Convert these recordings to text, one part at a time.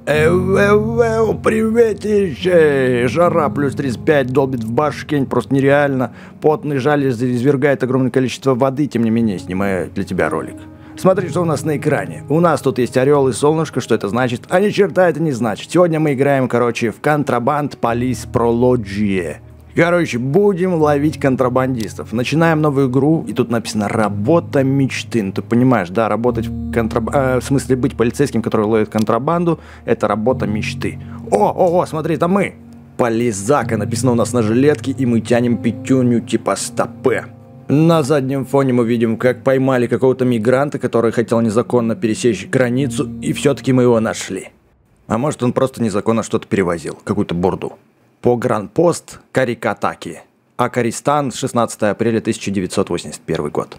Приветище! Жара плюс 35 долбит в башке, просто нереально. Потный жалез извергает огромное количество воды, тем не менее, снимаю для тебя ролик. Смотри, что у нас на экране. У нас тут есть орел и солнышко, что это значит? А ни черта это не значит. Сегодня мы играем, короче, в Contraband Police Prologue. Короче, будем ловить контрабандистов. Начинаем новую игру, и тут написано «Работа мечты». Ну, ты понимаешь, да, работать в смысле быть полицейским, который ловит контрабанду, это работа мечты. О, смотри, это мы. Полизака написано у нас на жилетке, и мы тянем пятюню типа стопе. На заднем фоне мы видим, как поймали какого-то мигранта, который хотел незаконно пересечь границу, и все-таки мы его нашли. А может, он просто незаконно что-то перевозил, какую-то бурду. Погранпост Карикатаки. Акаристан, 16 апреля 1981 год.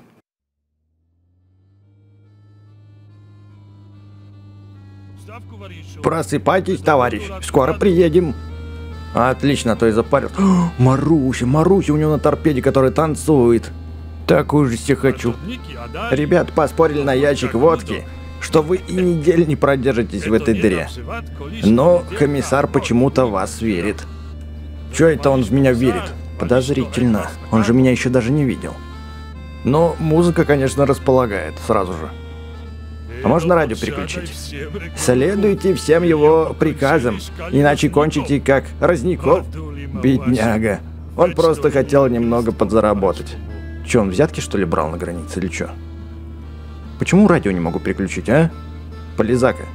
Просыпайтесь, товарищ, скоро приедем. Отлично, то и запарил. Маруся, у него на торпеде, который танцует. Такую же себе хочу. Ребят поспорили на ящик водки, что вы и неделю не продержитесь в этой дыре. Но комиссар почему-то вас верит. Чё это он в меня верит? Подозрительно. Он же меня еще даже не видел. Но музыка, конечно, располагает сразу же. А можно радио переключить? Следуйте всем его приказам, иначе кончите как Разников. Бедняга. Он просто хотел немного подзаработать. Че, он взятки, что ли, брал на границе или чё? Почему радио не могу переключить, а? Полизака.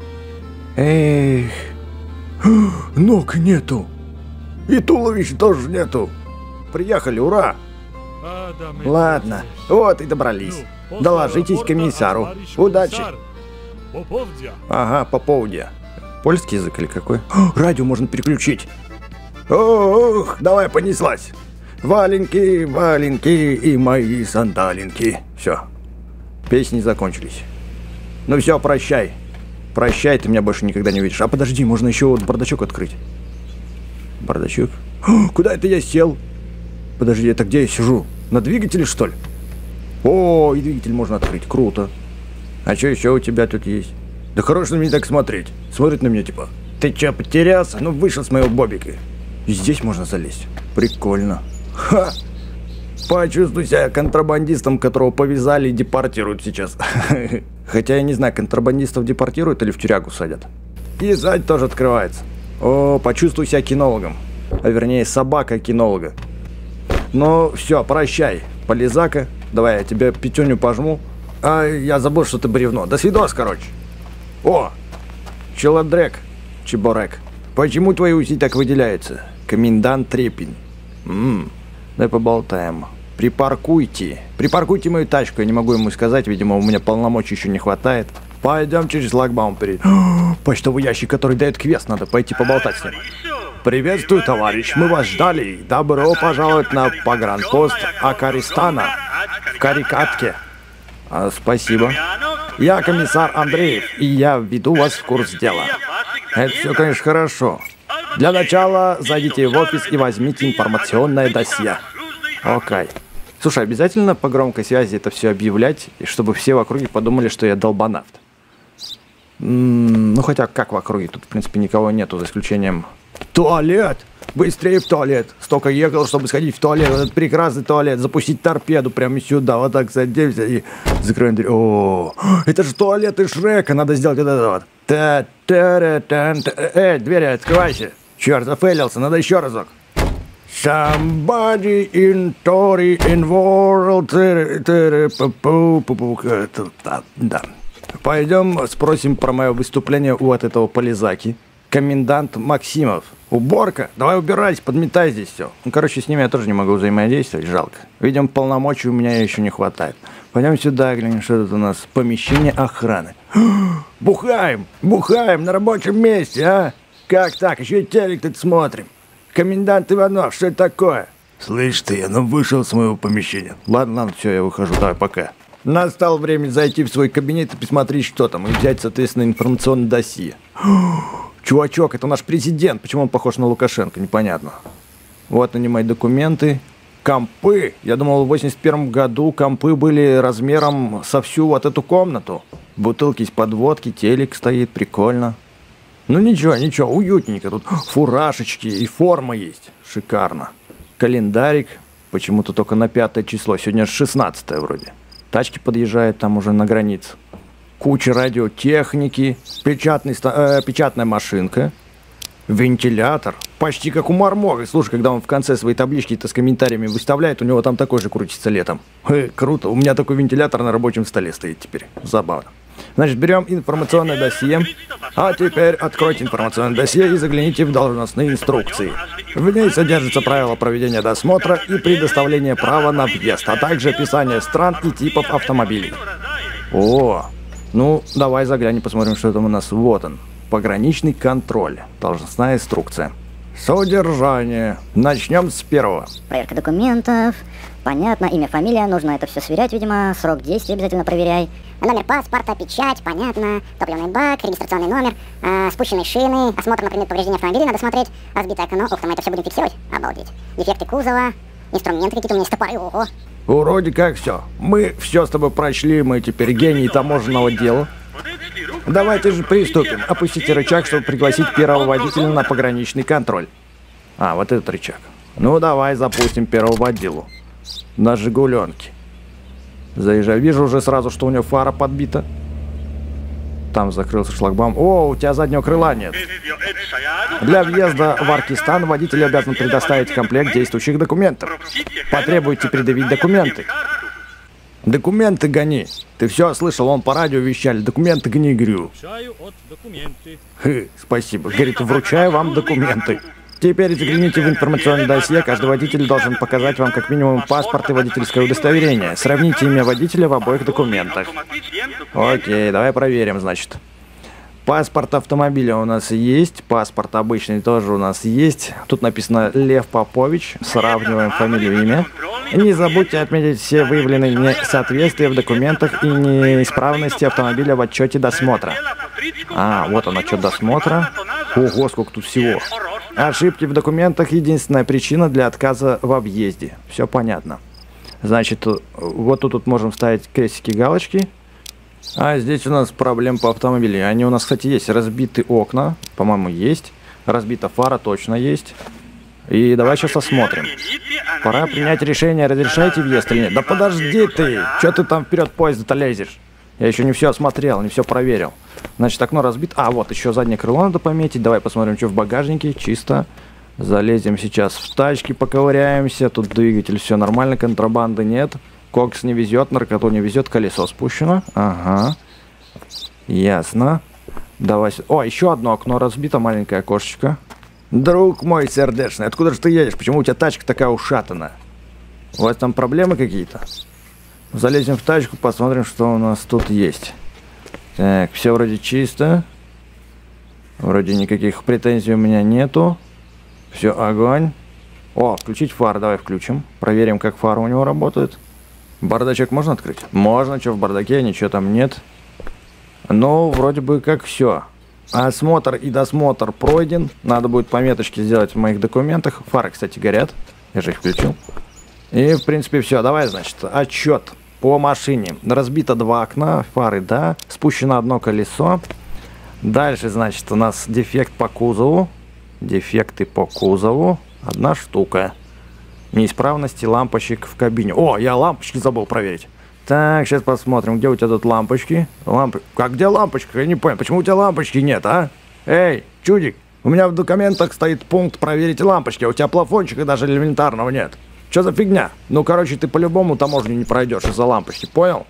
Эх. Ног нету. И туловища тоже нету. Приехали, ура! Ладно, вот и добрались. Доложитесь комиссару. Удачи. Ага, поповдя. Польский язык или какой? Радио можно переключить. Ох, давай понеслась. Валенки, валенки и мои сандалинки. Все. Песни закончились. Ну все, прощай. Прощай, ты меня больше никогда не увидишь. А подожди, можно еще вот бардачок открыть. Бардачок? Куда это я сел? Подожди, это где я сижу? На двигателе, что ли? О, и двигатель можно открыть, круто. А что еще у тебя тут есть? Да хорош на меня так смотреть. Смотрит на меня типа: ты че, потерялся? Ну вышел с моего бобика. И здесь можно залезть. Прикольно. Ха! Почувствуй себя контрабандистом, которого повязали и депортируют сейчас. Хотя я не знаю, контрабандистов депортируют или в тюрягу садят. И сзади тоже открывается. О, почувствуй себя кинологом. А вернее, собака кинолога. Ну, все, прощай, полизака. Давай я тебе пятюню пожму. А я забыл, что ты бревно. До свидос, короче. О, челодрек, чебурек. Почему твои уси так выделяются? Комендант Трепин. Давай поболтаем. Припаркуйте мою тачку. Я не могу ему сказать, видимо, у меня полномочий еще не хватает. Пойдем через шлагбаум перейдем. Почтовый ящик, который дает квест, надо пойти поболтать с ним. Приветствую, товарищ, мы вас ждали. Добро пожаловать на погранпост Акаристана в Карикатке. Спасибо. Я комиссар Андреев, и я введу вас в курс дела. Это все, конечно, хорошо. Для начала зайдите в офис и возьмите информационное досье. Окей. Слушай, обязательно по громкой связи это все объявлять, и чтобы все в округе подумали, что я долбанавт. Ну хотя как в округе, тут в принципе никого нету, за исключением... Туалет! Быстрее в туалет! Столько ехал, чтобы сходить в туалет, этот прекрасный туалет, запустить торпеду прямо сюда, вот так садимся и закроем дверь. О, это же туалет из Шрека, надо сделать вот это вот. Дверь открывайся! Черт, зафейлился, надо еще разок. Somebody in Tory in world. Да. Пойдем спросим про мое выступление у вот этого полизаки. Комендант Максимов. Уборка? Давай убирайся, подметай здесь все. Ну, короче, с ними я тоже не могу взаимодействовать, жалко. Видимо, полномочий у меня еще не хватает. Пойдем сюда, глянем, что тут у нас. Помещение охраны. Бухаем на рабочем месте, а? Как так? Еще и телек тут смотрим. Комендант Иванов, что это такое? Слышь ты, я вышел с моего помещения. Ладно, все, я выхожу, давай, пока. Настало время зайти в свой кабинет и посмотреть, что там, и взять, соответственно, информационное досье. Чувачок, это наш президент. Почему он похож на Лукашенко, непонятно. Вот они мои документы. Компы. Я думал, в 81 году компы были размером со всю вот эту комнату. Бутылки из-под водки, телек стоит, прикольно. Ну ничего, ничего, уютненько. Тут фуражечки и форма есть. Шикарно. Календарик. Почему-то только на 5 число. Сегодня 16 вроде. Тачки подъезжают там уже на границе. Куча радиотехники. Печатная машинка. Вентилятор. Почти как у Мармога. Слушай, когда он в конце своей таблички-то с комментариями выставляет, у него там такой же крутится летом. Круто. У меня такой вентилятор на рабочем столе стоит теперь. Забавно. Значит, берем информационное досье. А теперь откройте информационное досье и загляните в должностные инструкции. В ней содержатся правила проведения досмотра и предоставления права на въезд, а также описание стран и типов автомобилей. О, ну давай заглянем, посмотрим, что там у нас. Вот он. Пограничный контроль. Должностная инструкция. Содержание. Начнем с первого. Проверка документов. Понятно, имя, фамилия. Нужно это все сверять, видимо. Срок действия обязательно проверяй. Номер паспорта, печать, понятно. Топливный бак, регистрационный номер, спущенные шины, осмотр на предмет повреждения автомобиля надо смотреть, разбитое окно. Ух ты, мы это все будем фиксировать? Обалдеть. Дефекты кузова, инструменты какие-то у меня есть, топоры, ого. Вроде как все. Мы все с тобой прочли, мы теперь гении таможенного дела. Давайте же приступим. Опустите рычаг, чтобы пригласить первого водителя на пограничный контроль. А, вот этот рычаг. Ну, давай запустим первого водилу. На «Жигуленке». Заезжаю. Вижу уже сразу, что у него фара подбита. Там закрылся шлагбаум. О, у тебя заднего крыла нет. Для въезда в Аркистан водитель обязан предоставить комплект действующих документов. Потребуйте предъявить документы. Документы гони. Ты все слышал, он по радио вещали. Документы гони, говорю. Спасибо. Говорит, вручаю вам документы. Теперь загляните в информационное досье. Каждый водитель должен показать вам как минимум паспорт и водительское удостоверение. Сравните имя водителя в обоих документах. Окей, давай проверим, значит. Паспорт автомобиля у нас есть. Паспорт обычный тоже у нас есть. Тут написано Лев Попович. Сравниваем фамилию и имя. Не забудьте отметить все выявленные несоответствия в документах и неисправности автомобиля в отчете досмотра. А, вот он, отчет досмотра. Ого, сколько тут всего. Ошибки в документах — единственная причина для отказа в объезде. Все понятно. Значит, вот тут можем ставить крестики, галочки. А здесь у нас проблем по автомобилю. Они у нас, кстати, есть. Разбиты окна, по-моему, есть. Разбита фара точно есть. И давай сейчас осмотрим. Пора принять решение, разрешаете въезд или нет. Да подожди ты! Че ты там вперед поезда-то лезешь? Я еще не все осмотрел, не все проверил. Значит, окно разбито. А, вот еще заднее крыло надо пометить. Давай посмотрим, что в багажнике. Чисто. Залезем сейчас в тачки, поковыряемся. Тут двигатель, все нормально, контрабанды нет. Кокс не везет, наркоту не везет, колесо спущено. Ага. Ясно. Давай. О, еще одно окно разбито, маленькое окошечко. Друг мой сердечный, откуда же ты едешь? Почему у тебя тачка такая ушатанная? У вас там проблемы какие-то? Залезем в тачку, посмотрим, что у нас тут есть. Так, все вроде чисто. Вроде никаких претензий у меня нету. Все, огонь. О, включить фар, давай включим. Проверим, как фары у него работают. Бардачок можно открыть? Можно, что в бардаке, ничего там нет. Ну, вроде бы как все. Осмотр и досмотр пройден. Надо будет пометочки сделать в моих документах. Фары, кстати, горят. Я же их включил. И, в принципе, все. Давай, значит, отчет по машине. Разбито 2 окна, фары, да. Спущено одно колесо. Дальше, значит, у нас дефект по кузову. Дефекты по кузову. 1 штука. Неисправности лампочек в кабине. О, я лампочки забыл проверить. Так, сейчас посмотрим, где у тебя тут лампочки. Как где лампочка? Я не понял, почему у тебя лампочки нет, а? Эй, чудик, у меня в документах стоит пункт проверить лампочки, а у тебя плафончика даже элементарного нет. Что за фигня? Ну, короче, ты по-любому таможню не пройдешь из-за лампочки, понял?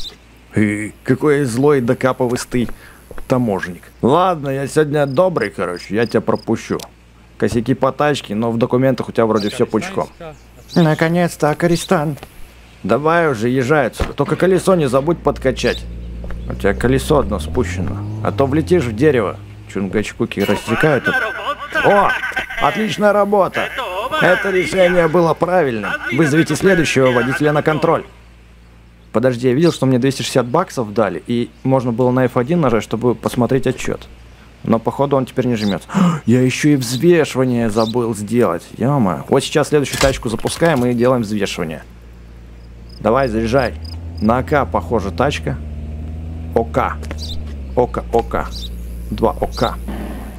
Какой злой докапывастый таможенник. Ладно, я сегодня добрый, короче, я тебя пропущу. Косяки по тачке, но в документах у тебя вроде все пучком. Наконец-то, Акаристан. Давай уже, езжай отсюда. Только колесо не забудь подкачать. У тебя колесо одно спущено. А то влетишь в дерево. Чунгачкуки рассекают. О, отличная работа. Это решение было правильным. Вызовите следующего водителя на контроль. Подожди, я видел, что мне 260 баксов дали. И можно было на F1 нажать, чтобы посмотреть отчет. Но походу он теперь не жмется. Я еще и взвешивание забыл сделать. Ё-моё. Вот сейчас следующую тачку запускаем и делаем взвешивание. Давай, заряжай. На ОК похоже тачка. ОК. ОК. 2 ОК.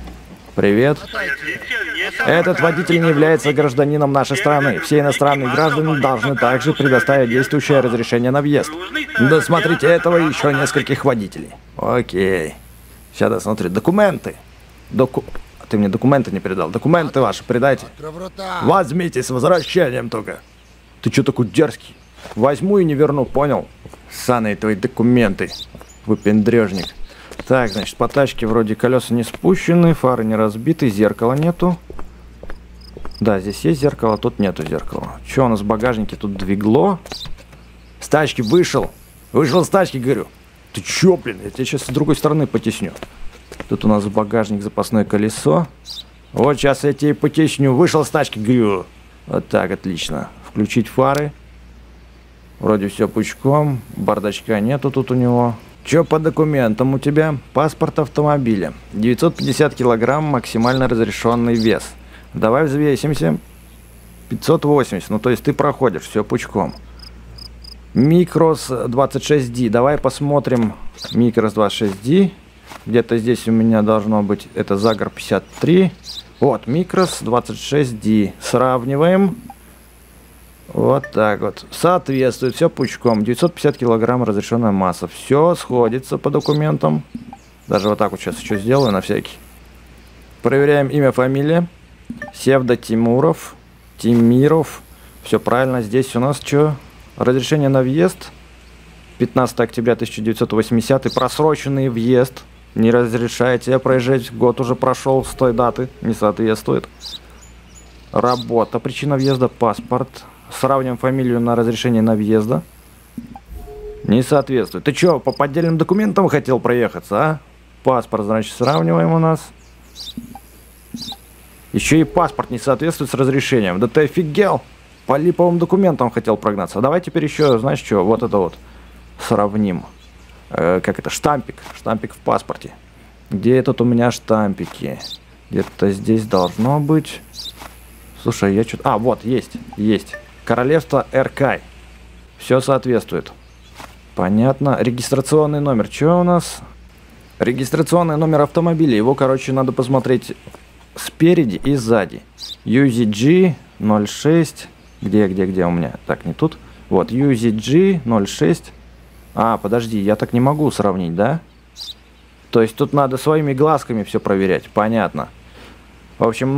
Привет. Этот водитель не является гражданином нашей страны. Все иностранные граждане должны также предоставить действующее разрешение на въезд. Досмотрите этого и еще нескольких водителей. Окей. Сейчас досмотрю. Документы. Ты мне документы не передал. Документы ваши передайте. Возьмите с возвращением только. Ты что такой дерзкий? Возьму и не верну, понял? Ссаные твои документы. Выпендрежник. Так, значит, по тачке вроде колеса не спущены, фары не разбиты, зеркала нету. Да, здесь есть зеркало, тут нету зеркала. Что у нас в багажнике? Тут двигло. С тачки вышел. Вышел с тачки, говорю. Ты чё, блин? Я тебя сейчас с другой стороны потесню. Тут у нас в багажник запасное колесо. Вот сейчас я тебе потесню. Вышел с тачки, говорю. Вот так, отлично. Включить фары. Вроде все пучком. Бардачка нету тут у него. Чё по документам у тебя? Паспорт автомобиля. 950 килограмм максимально разрешенный вес. Давай взвесимся. 580. Ну, то есть ты проходишь все пучком. Микрос 26D. Давай посмотрим. Микрос 26D. Где-то здесь у меня должно быть. Это Загар 53. Вот, Микрос 26D. Сравниваем. Вот так вот. Соответствует, все пучком. 950 килограмм разрешенная масса. Все сходится по документам. Даже вот так вот сейчас еще сделаю на всякий. Проверяем имя, фамилия. Севда Тимуров. Тимиров. Все правильно. Здесь у нас что? Разрешение на въезд. 15 октября 1980. Просроченный въезд. Не разрешаете проезжать. Год уже прошел с той даты. Не соответствует. Работа. Причина въезда. Паспорт. Сравним фамилию на разрешение на въезда. Не соответствует. Ты что, по поддельным документам хотел проехаться, а? Паспорт, значит, сравниваем у нас. Еще и паспорт не соответствует с разрешением. Да ты офигел? По липовым документам хотел прогнаться. А давай теперь еще, знаешь что, вот это вот сравним. Как это? Штампик. Штампик в паспорте. Где тут у меня штампики? Где-то здесь должно быть. Слушай, я что-то... А, вот, есть. Есть. Королевство Эркай. Все соответствует. Понятно. Регистрационный номер. Что у нас? Регистрационный номер автомобиля. Его, короче, надо посмотреть спереди и сзади. UZG 06. Где у меня? Так, не тут. Вот, UZG 06. А, подожди, я так не могу сравнить, да? То есть тут надо своими глазками все проверять. Понятно. В общем,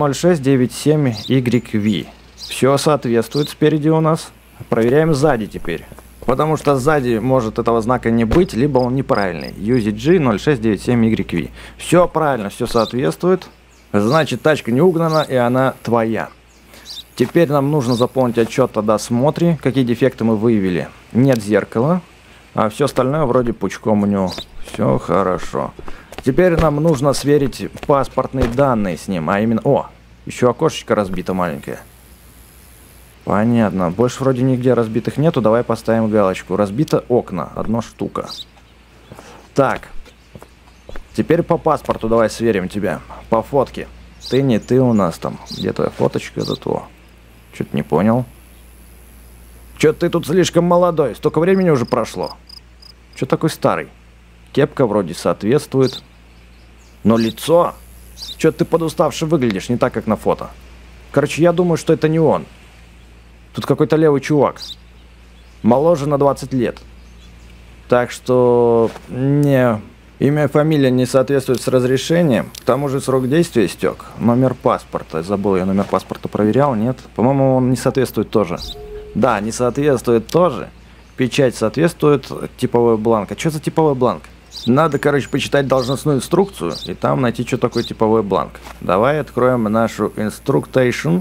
0697YV. Все соответствует спереди у нас. Проверяем сзади теперь. Потому что сзади может этого знака не быть, либо он неправильный. UZG 0697YV. Все правильно, все соответствует. Значит, тачка не угнана, и она твоя. Теперь нам нужно заполнить отчет о досмотре. Какие дефекты мы выявили? Нет зеркала. А все остальное вроде пучком у него. Все хорошо. Теперь нам нужно сверить паспортные данные с ним. А именно... О, еще окошечко разбито маленькое. Понятно. Больше вроде нигде разбитых нету. Давай поставим галочку. Разбито окна. 1 штука. Так. Теперь по паспорту давай сверим тебя. По фотке. Ты не ты у нас там. Где твоя фоточка? Это то. Что-то не понял. Что-то ты тут слишком молодой. Столько времени уже прошло. Что такой старый? Кепка вроде соответствует. Но лицо... Что-то ты подуставший выглядишь, не так, как на фото. Короче, я думаю, что это не он. Тут какой-то левый чувак. Моложе на 20 лет. Так что... Не... Имя и фамилия не соответствует с разрешением. К тому же срок действия истек. Номер паспорта. Забыл, я номер паспорта проверял, нет? По-моему, он не соответствует тоже. Да, не соответствует тоже. Печать соответствует, типовой бланк. А что за типовой бланк? Надо, короче, почитать должностную инструкцию и там найти, что такое типовой бланк. Давай откроем нашу инструктейшн.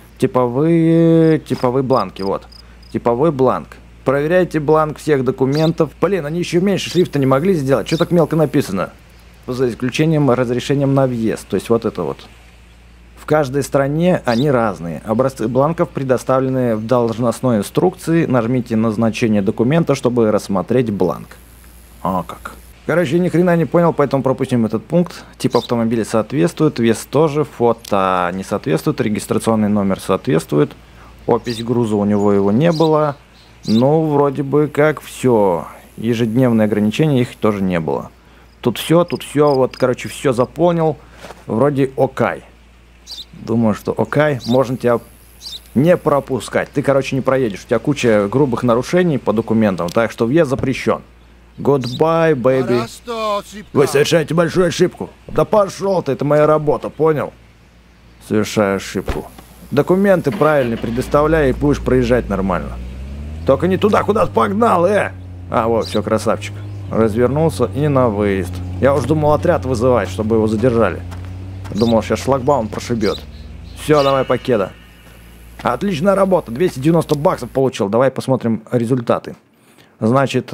Типовые бланки, вот. Типовой бланк. Проверяйте бланк всех документов. Блин, они еще меньше шрифта не могли сделать. Что так мелко написано? За исключением разрешением на въезд. То есть вот это вот. В каждой стране они разные. Образцы бланков предоставлены в должностной инструкции. Нажмите на значение документа, чтобы рассмотреть бланк. О как. Короче, я ни хрена не понял, поэтому пропустим этот пункт. Тип автомобиля соответствует, вес тоже, фото не соответствует, регистрационный номер соответствует. Опись груза у него его не было. Ну, вроде бы как все. Ежедневные ограничения их тоже не было. Тут все, вот, короче, все заполнил. Вроде окей. Думаю, что окей, можно тебя не пропускать. Ты, короче, не проедешь. У тебя куча грубых нарушений по документам, так что въезд запрещен. Goodbye, baby. Вы совершаете большую ошибку. Да пошел ты, это моя работа, понял? Совершаю ошибку. Документы правильные предоставляй и будешь проезжать нормально. Только не туда, куда ты погнал, А, вот, все, красавчик. Развернулся и на выезд. Я уж думал отряд вызывать, чтобы его задержали. Думал, сейчас шлагбаум прошибет. Все, давай покеда. Отличная работа, 290 баксов получил. Давай посмотрим результаты. Значит,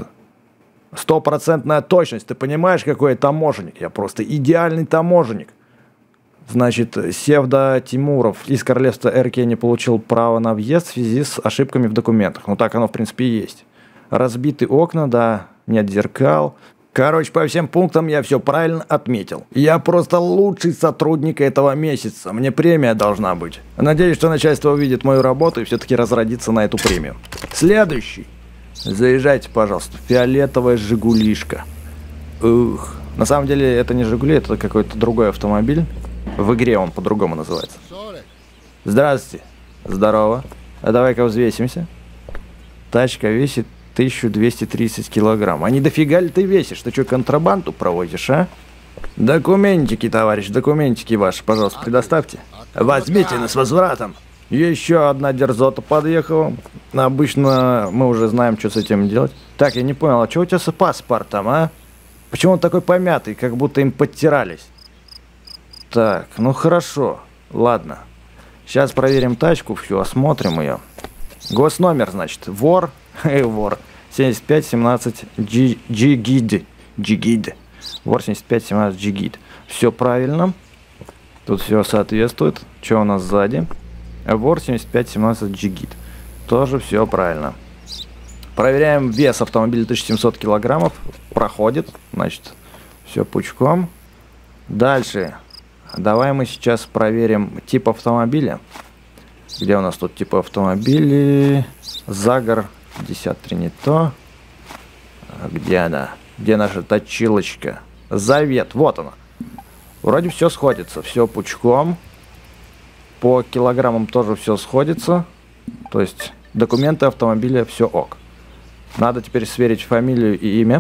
100% точность. Ты понимаешь, какой я таможенник? Я просто идеальный таможенник. Значит, Севда Тимуров из королевства РК не получил право на въезд в связи с ошибками в документах. Ну так оно в принципе и есть. Разбиты окна, да, нет зеркал. Короче, по всем пунктам я все правильно отметил. Я просто лучший сотрудник этого месяца. Мне премия должна быть. Надеюсь, что начальство увидит мою работу и все-таки разродится на эту премию. Следующий. Заезжайте, пожалуйста. Фиолетовая Жигулишка. Ух. На самом деле это не Жигули, это какой-то другой автомобиль. В игре он по-другому называется. Здравствуйте. Здорово. А давай-ка взвесимся. Тачка весит 1230 килограмм. А не дофига ли ты весишь? Ты что, контрабанду проводишь, а? Документики, товарищ, документики ваши, пожалуйста, предоставьте. Возьмите нас с возвратом. Еще одна дерзота подъехала. Обычно мы уже знаем, что с этим делать. Так, я не понял, а что у тебя с паспортом, а? Почему он такой помятый, как будто им подтирались? Так, ну хорошо, ладно. Сейчас проверим тачку, все, осмотрим ее. Госномер, значит, вор, вор, 7517 Джигид. Вор 7517 Джигид. Все правильно. Тут все соответствует. Что у нас сзади? Вор 7517 Джигид. Тоже все правильно. Проверяем вес автомобиля 1700 килограммов. Проходит. Значит, все пучком. Дальше. Давай мы сейчас проверим тип автомобиля. Где у нас тут тип автомобиля? Загор 53 не то. Где она? Где наша точилочка? Завет. Вот она. Вроде все сходится. Все пучком. По килограммам тоже все сходится. То есть документы автомобиля все ок. Надо теперь сверить фамилию и имя.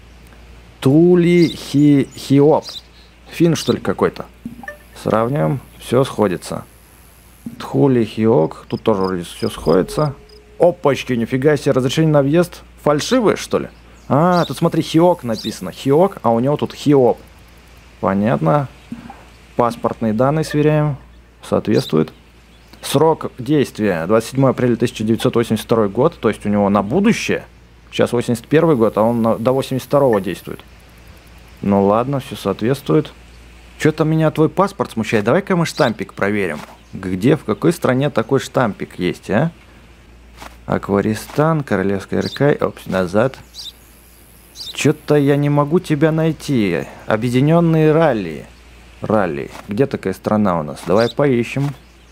Тули Хиоп. Фин, что ли, какой-то? Сравниваем. Все сходится. Тхули Хиок. Тут тоже вроде все сходится. Опачки, нифига себе. Разрешение на въезд фальшивое, что ли? А, тут смотри, Хиок написано. Хиок, а у него тут Хиоп. Понятно. Паспортные данные сверяем. Соответствует. Срок действия 27 апреля 1982 год. То есть у него на будущее. Сейчас 81 год, а он до 82 действует. Ну ладно, все соответствует. Что-то меня твой паспорт смущает. Давай-ка мы штампик проверим. Где, в какой стране такой штампик есть, а? Акваристан, Королевская РК. Опс, назад. Что-то я не могу тебя найти. Объединенные ралли. Ралли. Где такая страна у нас? Давай поищем.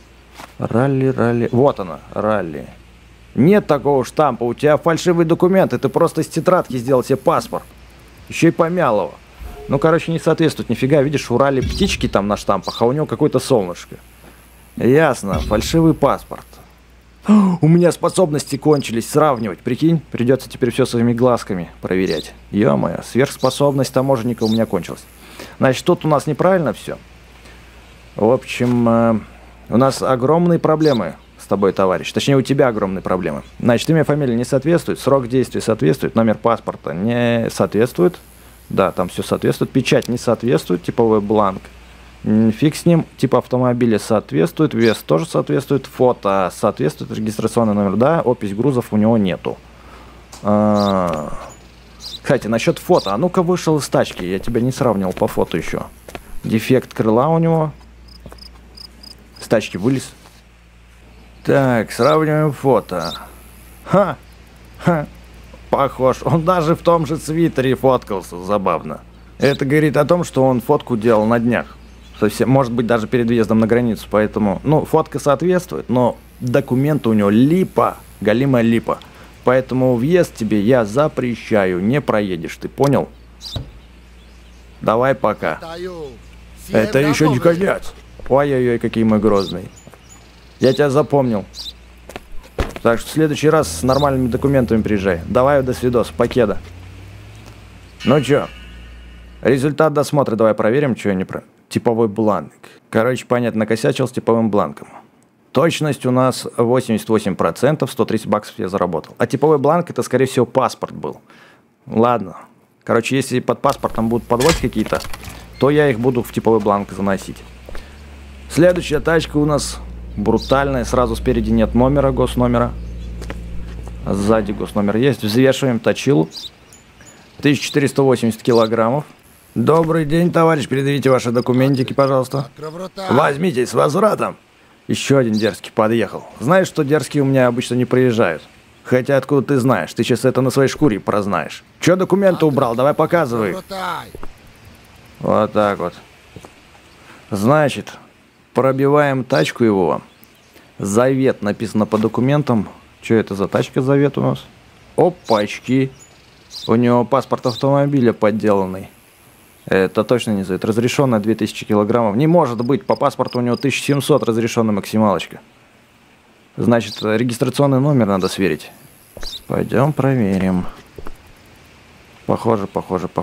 Ралли. Вот она, ралли. Нет такого штампа. У тебя фальшивые документы. Ты просто из тетрадки сделал себе паспорт. Еще и помял его. Ну, короче, не соответствует. Нифига, видишь, у ралли птички там на штампах, а у него какое-то солнышко. Ясно, фальшивый паспорт. У меня способности кончились, сравнивать, прикинь. Придется теперь все своими глазками проверять. Ё-моё, сверхспособность таможенника у меня кончилась. Значит, тут у нас неправильно все. В общем, у нас огромные проблемы с тобой, товарищ. Точнее, у тебя огромные проблемы. Значит, имя, фамилия не соответствует, срок действия соответствует, номер паспорта не соответствует. Да, там все соответствует. Печать не соответствует, типовой бланк. Фиг с ним. Тип автомобиля соответствует. Вес тоже соответствует. Фото соответствует. Регистрационный номер, да. Опись грузов у него нету. Кстати, насчет фото. А ну-ка вышел из тачки. Я тебя не сравнивал по фото еще. Дефект крыла у него. С тачки вылез. Так, сравниваем фото. Ха! Похож. Он даже в том же свитере фоткался. Забавно. Это говорит о том, что он фотку делал на днях. Совсем, может быть, даже перед въездом на границу. Поэтому, ну, фотка соответствует, но документы у него липа. Галимая липа. Поэтому въезд тебе я запрещаю. Не проедешь, ты понял? Давай пока. Это еще не конец. Ой-ой-ой, какие мы грозные. Я тебя запомнил. Так что в следующий раз с нормальными документами приезжай. Давай, до свидос, покеда. Ну чё? Результат досмотра давай проверим, что я не про... Типовой бланк. Короче, понятно, накосячил с типовым бланком. Точность у нас 88%, 130 баксов я заработал. А типовой бланк это, скорее всего, паспорт был. Ладно. Короче, если под паспортом будут подводки какие-то, то я их буду в типовой бланк заносить. Следующая тачка у нас брутальная. Сразу спереди нет номера, госномера. Сзади госномер есть. Взвешиваем точилу. 1480 килограммов. Добрый день, товарищ. Предъявите ваши документики, пожалуйста. Возьмите с возвратом. Еще один дерзкий подъехал. Знаешь, что дерзкие у меня обычно не приезжают? Хотя откуда ты знаешь? Ты сейчас это на своей шкуре прознаешь. Че документы убрал? Давай показывай. Вот так вот. Значит, пробиваем тачку его. Завет написано по документам. Че это за тачка завет у нас? Опачки. У него паспорт автомобиля подделанный. Это точно не завет. Разрешенная 2000 килограммов. Не может быть. По паспорту у него 1700 разрешенная максималочка. Значит, регистрационный номер надо сверить. Пойдем проверим. Похоже.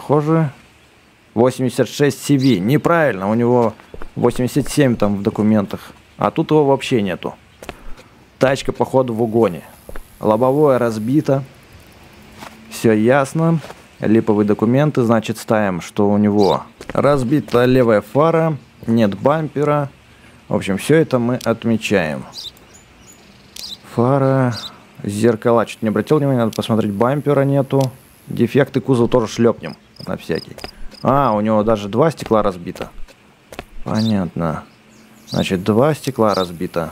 86 CV. Неправильно. У него 87 там в документах. А тут его вообще нету. Тачка, походу, в угоне. Лобовое разбито. Все ясно. Липовые документы. Значит, ставим, что у него разбита левая фара. Нет бампера. В общем, все это мы отмечаем. Фара. Зеркала. Чуть не обратил внимания. Надо посмотреть. Бампера нету. Дефекты кузова тоже шлепнем. На всякий. А, у него даже 2 стекла разбито. Понятно. Значит, 2 стекла разбито.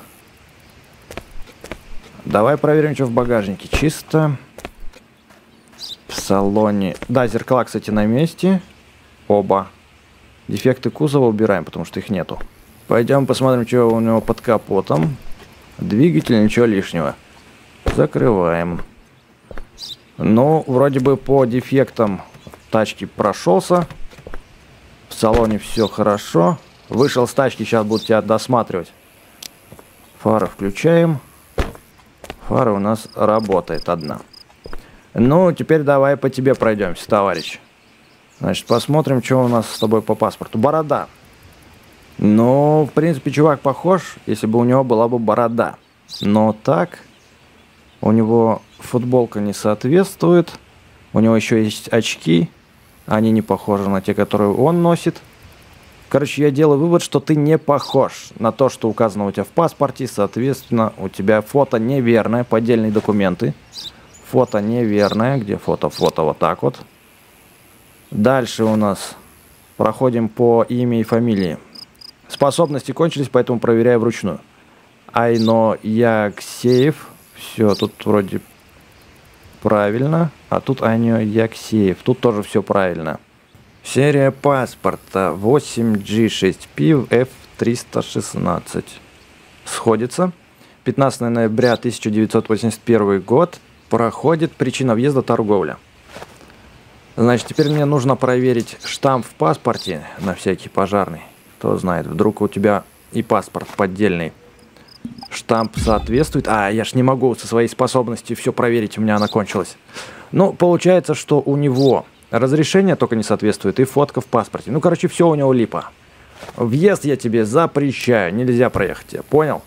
Давай проверим, что в багажнике. Чисто. В салоне. Да, зеркала, кстати, на месте. Оба. Дефекты кузова убираем, потому что их нету. Пойдем посмотрим, что у него под капотом. Двигатель, ничего лишнего. Закрываем. Ну, вроде бы по дефектам тачки прошелся. В салоне все хорошо. Вышел с тачки, сейчас будут тебя досматривать. Фары включаем. Фара у нас работает одна. Ну, теперь давай по тебе пройдемся, товарищ. Значит, посмотрим, что у нас с тобой по паспорту. Борода. Ну, в принципе, чувак похож, если бы у него была бы борода. Но так, у него футболка не соответствует. У него еще есть очки. Они не похожи на те, которые он носит. Короче, я делаю вывод, что ты не похож на то, что указано у тебя в паспорте. Соответственно, у тебя фото неверное, поддельные документы. Фото неверное. Где фото? Фото вот так вот. Дальше у нас проходим по имени и фамилии. Способности кончились, поэтому проверяю вручную. Айно Яксеев. Все, тут вроде правильно. А тут Айно Яксеев. Тут тоже все правильно. Серия паспорта 8G6P F316. Сходится. 15 ноября 1981 год. Проходит. Причина въезда торговля. Значит, теперь мне нужно проверить штамп в паспорте на всякий пожарный. Кто знает, вдруг у тебя и паспорт поддельный. Штамп соответствует. А, я ж не могу со своей способностью все проверить, у меня она кончилась. Ну, получается, что у него разрешение только не соответствует и фотка в паспорте. Ну, короче, все у него липа. Въезд я тебе запрещаю, нельзя проехать, понял?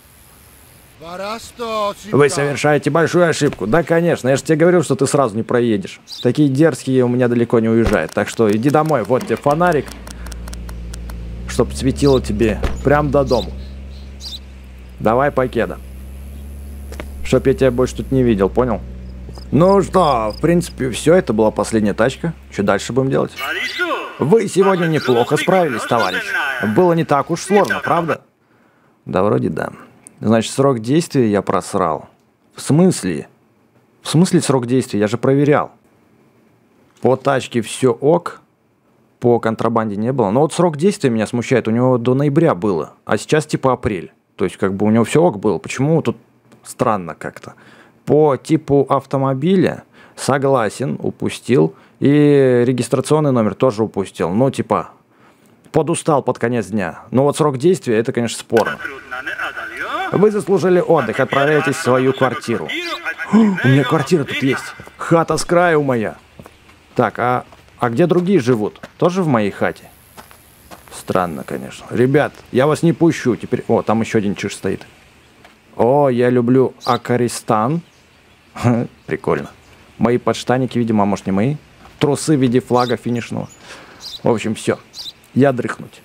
Вы совершаете большую ошибку. Да, конечно, я же тебе говорил, что ты сразу не проедешь. Такие дерзкие у меня далеко не уезжают. Так что иди домой, вот тебе фонарик, чтоб светило тебе прям до дома. Давай, покеда. Чтоб я тебя больше тут не видел, понял? Ну что, в принципе, все, это была последняя тачка. Что дальше будем делать? Вы сегодня неплохо справились, товарищ. Было не так уж сложно, правда? Да, вроде да. Значит, срок действия я просрал. В смысле? В смысле срок действия? Я же проверял. По тачке все ок. По контрабанде не было. Но вот срок действия меня смущает. У него до ноября было. А сейчас типа апрель. То есть как бы у него все ок было. Почему тут странно как-то? По типу автомобиля согласен, упустил. И регистрационный номер тоже упустил. Ну типа подустал под конец дня. Но вот срок действия, это, конечно, спорно. Вы заслужили отдых, отправляйтесь в свою квартиру. У меня квартира тут есть. Хата с краю моя. Так, а где другие живут? Тоже в моей хате? Странно, конечно. Ребят, я вас не пущу. Теперь... О, там еще один чиж стоит. О, я люблю Акаристан. Прикольно. Мои подштанники, видимо, а может не мои. Трусы в виде флага финишного. В общем, все. Я дрыхнуть.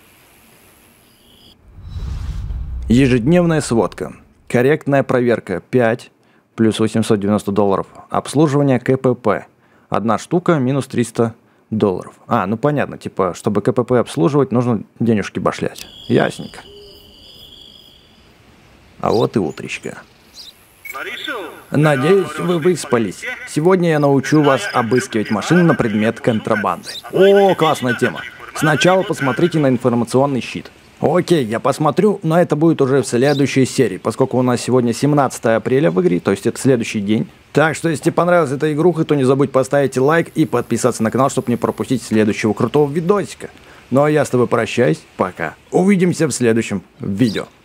Ежедневная сводка. Корректная проверка 5 плюс $890. Обслуживание КПП. 1 штука минус $300. А, ну понятно, типа, чтобы КПП обслуживать, нужно денежки башлять. Ясненько. А вот и утречка. Надеюсь, вы выспались. Сегодня я научу вас обыскивать машины на предмет контрабанды. О, классная тема. Сначала посмотрите на информационный щит. Окей, я посмотрю, но это будет уже в следующей серии, поскольку у нас сегодня 17 апреля в игре, то есть это следующий день. Так что, если тебе понравилась эта игруха, то не забудь поставить лайк и подписаться на канал, чтобы не пропустить следующего крутого видосика. Ну а я с тобой прощаюсь, пока. Увидимся в следующем видео.